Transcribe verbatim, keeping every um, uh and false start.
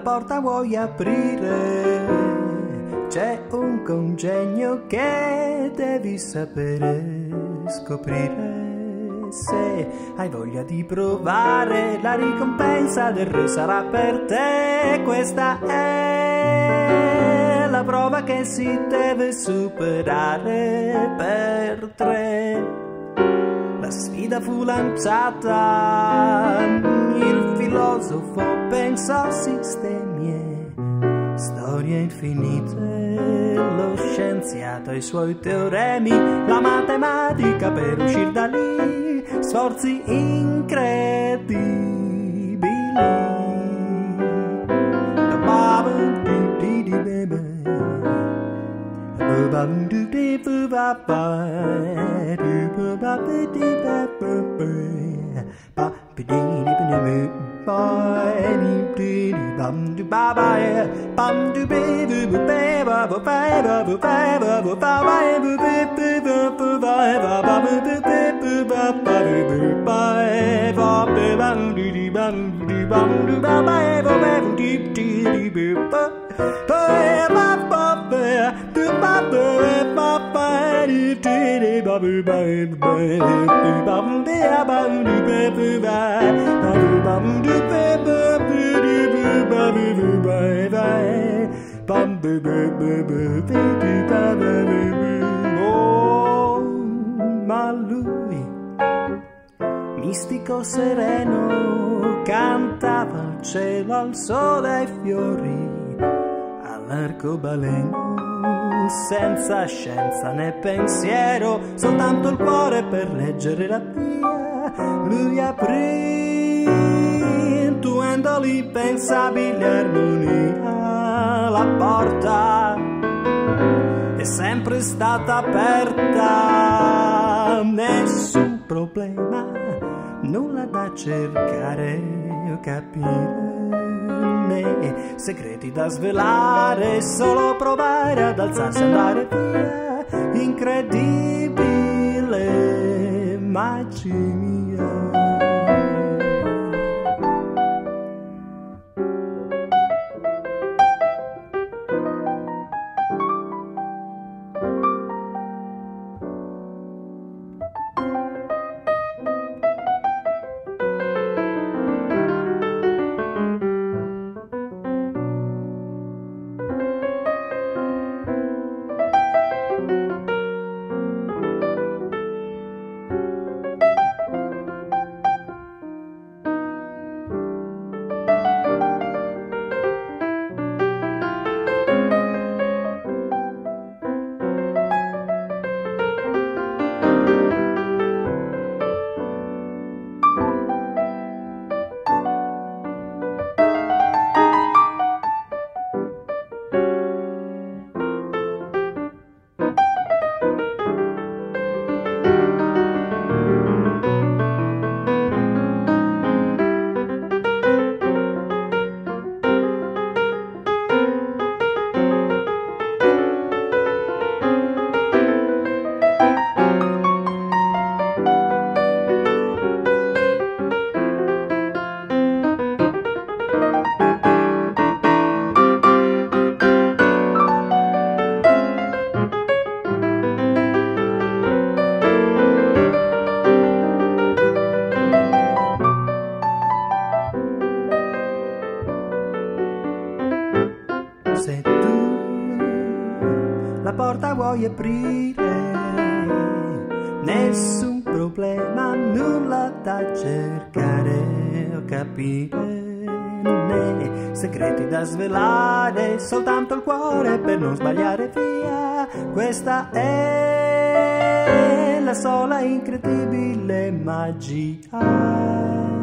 porta vuoi aprire? C'è un congegno che devi sapere, scoprire. Se hai voglia di provare, la ricompensa del re sarà per te. Questa è la prova che si deve superare per tre. La sfida fu lanciata, il filosofo pensò sistemi e storie infinite, lo scienziato e i suoi teoremi, la matematica per uscire da lì, sforzi incredibili. Oh, ma lui, mistico sereno, cantava al cielo, al sole, ai fiori, all'arcobaleno, senza scienza né pensiero, soltanto il cuore per leggere la via. Lui aprì, intuendo l'impensabile armonia, la porta è sempre stata aperta, nessun problema, nulla da cercare o capire, né segreti da svelare, solo provare ad alzarsi e andare via. Incredibile magia mia. Se tu la porta vuoi aprire, nessun problema, nulla da cercare o capire, né segreti da svelare, soltanto il cuore per non sbagliare via. Questa è la sola incredibile magia.